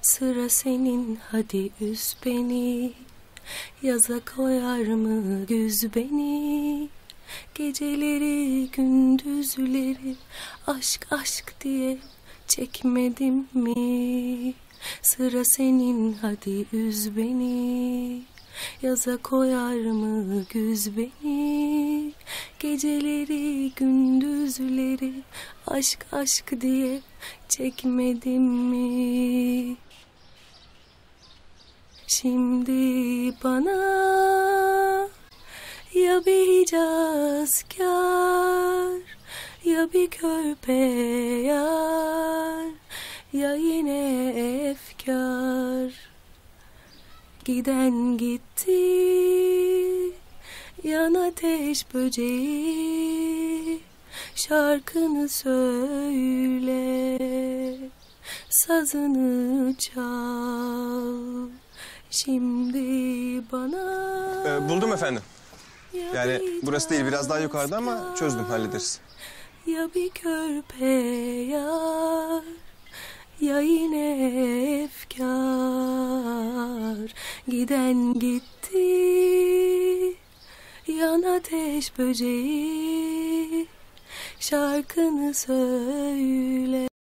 Sıra senin, hadi üz beni. Yaza koyar mı güz beni? Geceleri gündüzleri aşk aşk diye çekmedim mi? Sıra senin, hadi üz beni. Yaza koyar mı güz beni? Geceleri gündüzleri aşk aşk diye çekmedim mi? Şimdi bana ya bir hicazkar, ya bir körpe yar, ya yine efkar. Giden gitti, yan ateş böceği, şarkını söyle, sazını çal. Şimdi bana... Buldum efendim. Yani burası değil, biraz daha yukarıda ama çözdüm, hallederiz. Ya bir körpe yar, ya yine efkar. Giden gitti, yan ateş böceği, şarkını söyle.